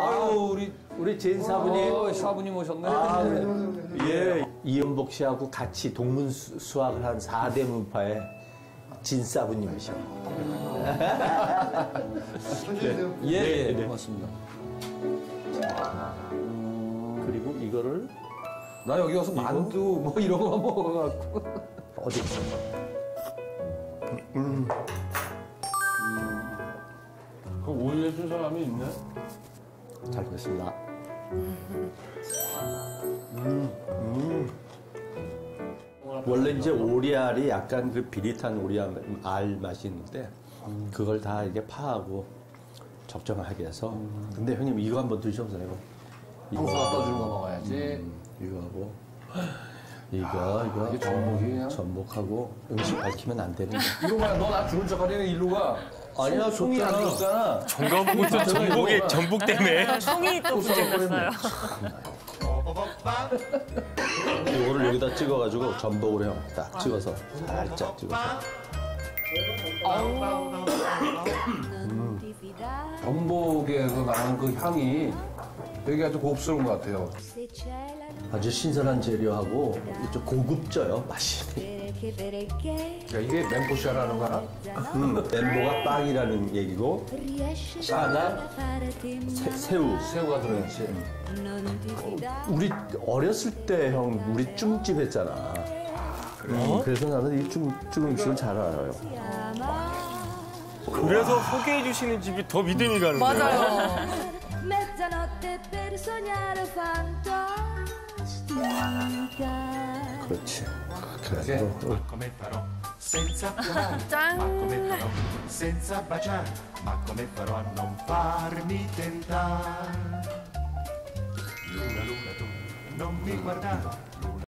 아유, 우리 젠 사부님. 사부님 오셨네. 예. 이은복 씨하고 같이 동문 수학을 한 4대 문파의 진 사부님이셔. 예, 고맙습니다. 그리고 이거를 나 여기 와서 만두 뭐 이런 거 먹어갖고. 어디 있어? 그 오해준 사람이 있네? 잘 먹겠습니다. 원래 이제 오리알이 약간 그 비릿한 오리알 맛이 있는데 그걸 다 이게 파하고 적정하게 해서. 근데 형님 이거 한번 드셔보세요. 평소 갖다 주는 거 먹어야지. 이거하고 이거 이게 전복이에요? 전복하고 음식 밝히면 안 되는 거. 이거 봐, 너나 주는 척하려는 일로 가. 아니야, 송이 안 줬잖아. 정관부터 전복 때문에. 송이 또 부족했어요. 이거를 여기다 찍어가지고 전복으로 형 딱 찍어서 살짝 찍어서. 전복에서 나는 그 향이 되게 아주 고급스러운 것 같아요. 아주 신선한 재료하고 좀 고급져요 맛이. 야, 이게 멘보샤라는 거 알아? 멘보가 빵이라는 얘기고 샤가 새우. 새우가 들어있지. 우리 어렸을 때 형 우리 쭈집 했잖아. 그래서 나는 이 쭈 음식을 잘 알아요. 그래서 소개해 주시는 집이 더 믿음이 가는데. 맞아요. Mezzanotte per sognare fantastica. 그렇지. 이렇게. Come farò senza piangere? 짠. Ma come farò senza baciare? Ma come farò a non farmi tentare? Luna, luna, tu non mi guardare.